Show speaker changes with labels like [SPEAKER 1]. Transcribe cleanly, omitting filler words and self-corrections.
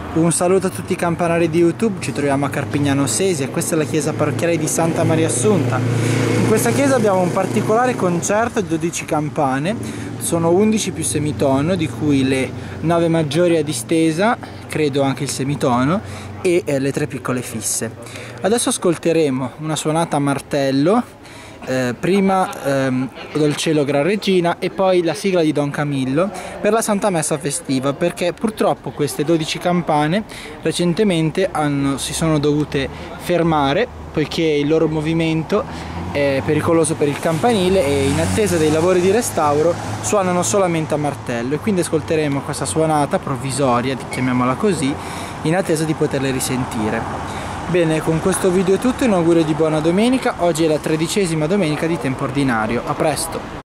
[SPEAKER 1] Un saluto a tutti i campanari di YouTube, ci troviamo a Carpignano Sesi e questa è la chiesa parrocchiale di Santa Maria Assunta. In questa chiesa abbiamo un particolare concerto di 12 campane, sono 11 più semitono, di cui le 9 maggiori a distesa, credo anche il semitono, e le 3 piccole fisse. Adesso ascolteremo una suonata a martello, prima del cielo Gran Regina e poi la sigla di Don Camillo per la Santa Messa festiva, perché purtroppo queste 12 campane recentemente si sono dovute fermare poiché il loro movimento è pericoloso per il campanile e in attesa dei lavori di restauro suonano solamente a martello, e quindi ascolteremo questa suonata provvisoria, chiamiamola così, in attesa di poterle risentire. Bene, con questo video è tutto, un augurio di buona domenica. Oggi è la 13ª domenica di tempo ordinario. A presto!